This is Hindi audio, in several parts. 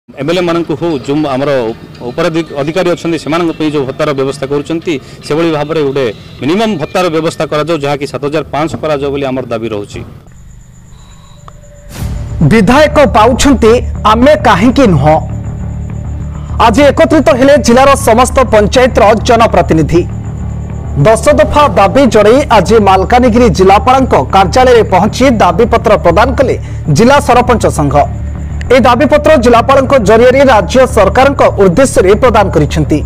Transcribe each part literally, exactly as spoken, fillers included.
एमएलए मान हो जो आमर उपर अधिकारी अच्छा से जो भत्तार व्यवस्था करुँच भाव में गोटे मिनिमम भत्तार व्यवस्था करा जहाँकि सात हजार पाँच आम दाबी रोचे। विधायक पाउछंती आमे काहेकि नुह आज एकत्रित हेले जिलार समस्त पंचायत जनप्रतिनिधि दस दफा दाबी जड़े आज मालकानगिरी जिलापाल कार्यालय पहुंची दाबीपत्र प्रदान कले जिला सरपंच संघ। ए दाबीपत्र जिलापाल जरिए राज्य सरकार उद्देश्य प्रदान करिसेंती।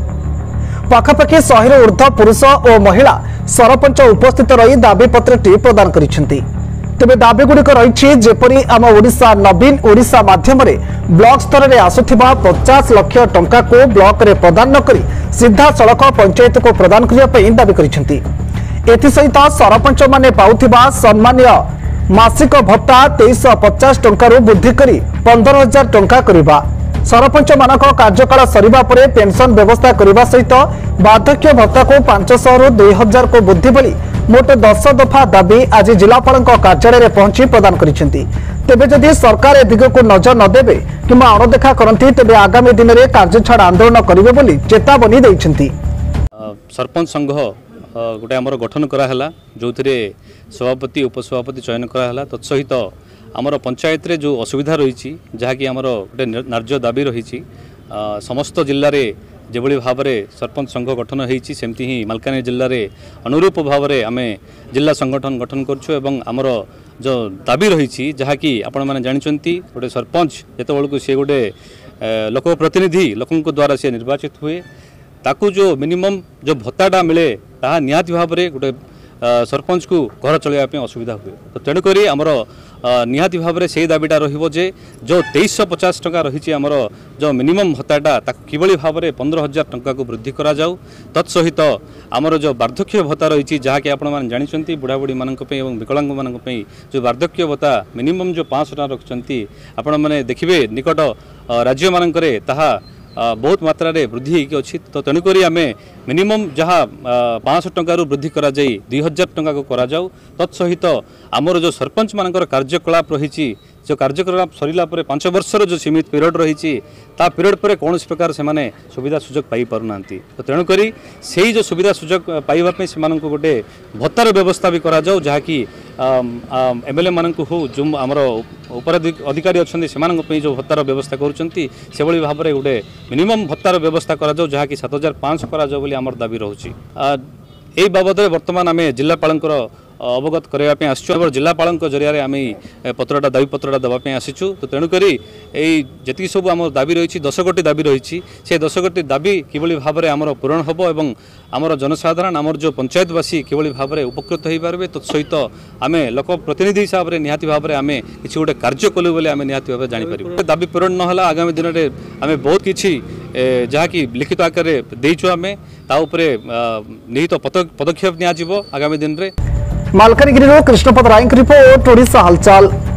पाखापाखि शहे ऊर्ध्व पुरुष और महिला सरपंच उपस्थित रही दाबीपत्रटी प्रदान करिसेंती। तेबे दाबीगुड़िक रही जेपरी आम ओडिशा नवीन ओडिशा माध्यम ब्लॉक स्तर में आसुथिबा पचास लाख टंका को ब्लॉक रे प्रदान न करी सीधा सड़क पंचायत को प्रदान करने दाबी करिसेंती। एथिसहित सरपंच माने पाउथिबा सम्मानीय मासिक भत्ता तेईस पचास टंकार वृद्धि करी पंदर हजार टंका करिबा सरपंच मानक कार्यकाल सरिबा परे पेंशन व्यवस्था करने सहित बार्धक्य भत्ता को पांच सौ रु दुई हजार को वृद्धि भली मोट दस दफा दाबी आज जिलापाल कार्यालय पहुंची प्रदान करिसेंती। तेबे जदि सरकार ए दिग को नजर न देबे किंबा अणदेखा करंती तेबे आगामी दिन में कार्यछाड़ आंदोलन करिवे बोली चेतावनी दैछंती। सरपंच संघ गोटे आमर गठन कराला जो सभापति उपसभापति चयन कराला तत्सहित आमर पंचायत रे जो असुविधा रही जहाँकि आमर गोटे न्याय्य दाबी रही समस्त जिले में जो भाव में सरपंच संघ गठन होती सेमती ही मालकानगिरी जिले में अनुरूप भाव में आम जिला संगठन गठन करूँ आमर जो दाबी रही जहाँकि आपण मैंने जानते गोटे सरपंच जो सी गोटे लोक प्रतिनिधि लोकों द्वारा सी निर्वाचित हुए ताकू जो मिनिमम जो भत्ताटा मिले ता निहाती भाव में गोटे सरपंच को घर चलवाई असुविधा हुए तो तेणुक आमर निहाती भाव में से दाबीटा रे जो तेईस पचास टका रही आमर जो मिनिमम भत्ताटा किभली भाव में पंद्रह हजार टंका को वृद्धि करा जाऊ तत्सहित आमर जो बार्धक्य भत्ता रही जहाँकि आपण मैंने जानते बुढ़ा बुढ़ी मान विकलांग मान जो बार्धक्य भत्ता मिनिमम जो पाँच टका रखिंट आपण मैंने देखिए निकट राज्य मानक ताहा बहुत मात्रा रे वृद्धि होगी तो तेणुक आम मिनिमम जहाँ पाँच टंका वृद्धि करा जाई दुई हजार टंका को करा जाऊ तत्सहित आमर जो सरपंच मानकर कार्यकलाप रही जो कार्यकलाप सरिला परे पांच वर्षर जो सीमित पीरियड रही ता पीरियड पर कौन प्रकार से माने सुविधा सुजोग पाई पारना तो तेणुक से जो सुविधा सुजोग पाइबा से गोटे भत्तार व्यवस्था भी करा जाऊ जहाँकि एमएलए मान हो जो आमर उपर अधिकारी अच्छा से जो भत्तार व्यवस्था करुँच भाव में गोटे मिनिमम भत्तार व्यवस्था करा जाऊ जहाँकि सात हजार पाँच आमर दाबी रोचे। यही बाबद बर्तमान आम जिलापाल अवगत करने आसचु जिलापाल जरिया आम पत्रटा दाबी पत्रटा देवाई आसीचु तो तेणुक जी सब आम दाबी रही दस गोटी दाबी रही से दस गोटी दाबी किभली भाव में आमर पूरण हम और आमर जनसाधारण आमर जो पंचायतवासी किभली भाव में उपकृत हो पारे तत्सहित आम लोक प्रतिनिधि हिसाब से निहाती भाव में आम किसी गोटे कार्य कलु बोले आम निहाती भाव जापर दाबी पूरण ना आगामी दिन में आम बहुत किसी जहाँकि लिखित आकार देचु आम निहित पदक्षेप नि आगामी दिन में। मालकानगिरी कृष्णपद राय रिपोर्ट ओडिशा हालचाल।